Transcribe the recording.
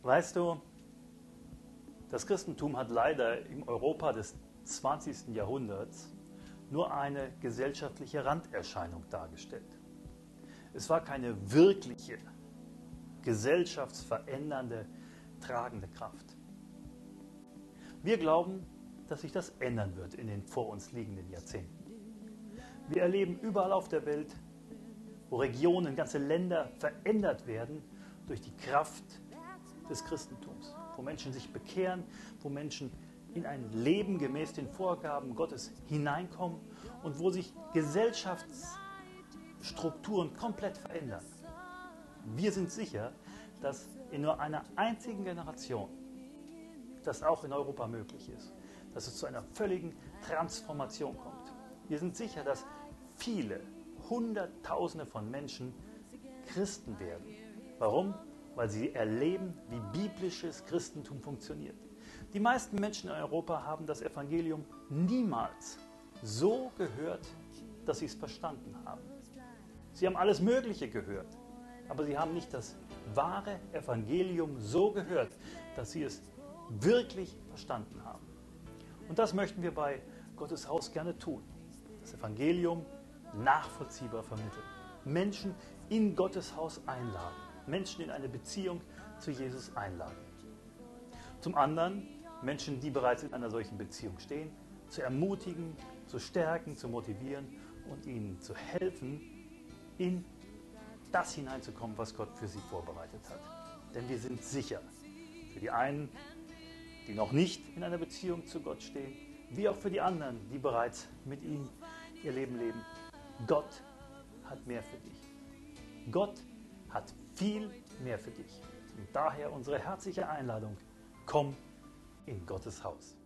Weißt du, das Christentum hat leider im Europa des 20. Jahrhunderts nur eine gesellschaftliche Randerscheinung dargestellt. Es war keine wirkliche, gesellschaftsverändernde, tragende Kraft. Wir glauben, dass sich das ändern wird in den vor uns liegenden Jahrzehnten. Wir erleben überall auf der Welt, wo Regionen, ganze Länder verändert werden durch die Kraft des Christentums, wo Menschen sich bekehren, wo Menschen in ein Leben gemäß den Vorgaben Gottes hineinkommen und wo sich Gesellschaftsstrukturen komplett verändern. Wir sind sicher, dass in nur einer einzigen Generation das auch in Europa möglich ist, dass es zu einer völligen Transformation kommt. Wir sind sicher, dass viele, Hunderttausende von Menschen Christen werden. Warum? Weil sie erleben, wie biblisches Christentum funktioniert. Die meisten Menschen in Europa haben das Evangelium niemals so gehört, dass sie es verstanden haben. Sie haben alles Mögliche gehört, aber sie haben nicht das wahre Evangelium so gehört, dass sie es wirklich verstanden haben. Und das möchten wir bei Gottes Haus gerne tun. Das Evangelium nachvollziehbar vermitteln. Menschen in Gottes Haus einladen. Menschen in eine Beziehung zu Jesus einladen. Zum anderen Menschen, die bereits in einer solchen Beziehung stehen, zu ermutigen, zu stärken, zu motivieren und ihnen zu helfen, in das hineinzukommen, was Gott für sie vorbereitet hat. Denn wir sind sicher, für die einen, die noch nicht in einer Beziehung zu Gott stehen, wie auch für die anderen, die bereits mit ihm ihr Leben leben, Gott hat mehr für dich. Gott hat viel mehr für dich. Und daher unsere herzliche Einladung, komm in Gottes Haus.